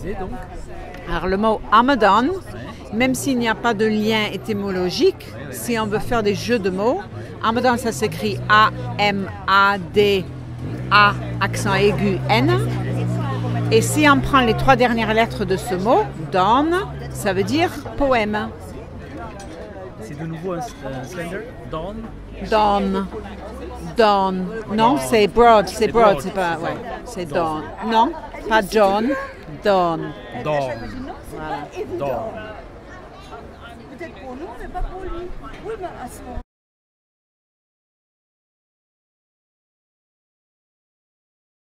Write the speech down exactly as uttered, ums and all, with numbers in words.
utiliser donc? Alors le mot Hamadan, même s'il n'y a pas de lien étymologique, si on veut faire des jeux de mots, Hamadan ça s'écrit A M A D A accent aigu N. Et si on prend les trois dernières lettres de ce mot, Dan, ça veut dire poème. C'est de nouveau un, un slender? Dawn? Dawn. Dawn. Non, c'est broad. C'est broad, c'est pas. Ouais, c'est dawn. Non, pas John. Dawn. Dawn. Voilà. Dawn. Peut-être pour nous, mais pas pour lui. Oui, mais à ce moment